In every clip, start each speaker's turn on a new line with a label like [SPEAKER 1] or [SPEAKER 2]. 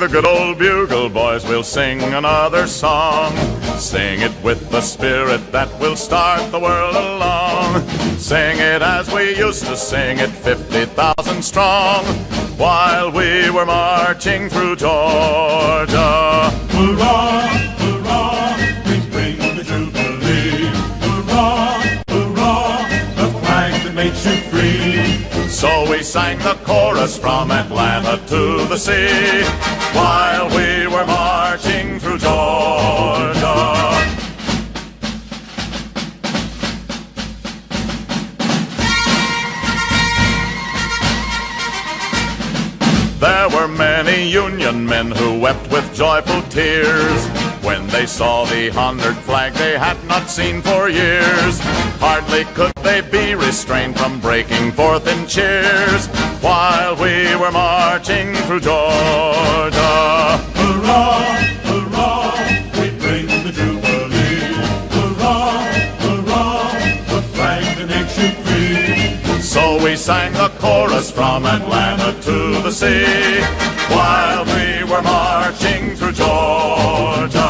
[SPEAKER 1] the good old bugle, boys, we'll sing another song. Sing it with the spirit that will start the world along. Sing it as we used to sing it, 50,000 strong, while we were marching through Georgia.
[SPEAKER 2] Hurrah, hurrah, please bring the Jubilee. Hurrah, hurrah, the flag that makes you free.
[SPEAKER 1] So we sang the chorus from Atlanta to the sea, while we were marching through Georgia. There were many Union men who wept with joyful tears when they saw the honored flag they had not seen for years. Hardly could they be restrained from breaking forth in cheers while we were marching through Georgia.
[SPEAKER 2] Hurrah, hurrah, we bring the Jubilee. Hurrah, hurrah, the flag that makes you free.
[SPEAKER 1] So we sang the chorus from Atlanta to the sea while we were marching through Georgia.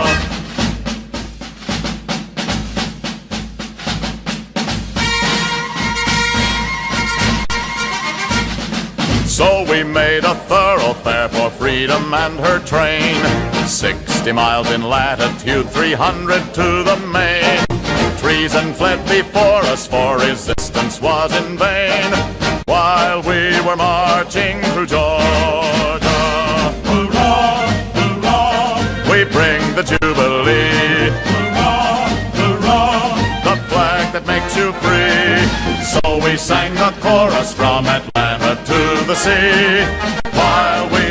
[SPEAKER 1] So we made a thoroughfare for freedom and her train, 60 miles in latitude, 300 to the main. Treason fled before us, for resistance was in vain, while we were marching through Georgia.
[SPEAKER 2] Hurrah, hurrah,
[SPEAKER 1] we bring the Jubilee.
[SPEAKER 2] hurrah, hurrah,
[SPEAKER 1] the flag that makes you free. So we sang the chorus from Atlanta to the sea, while we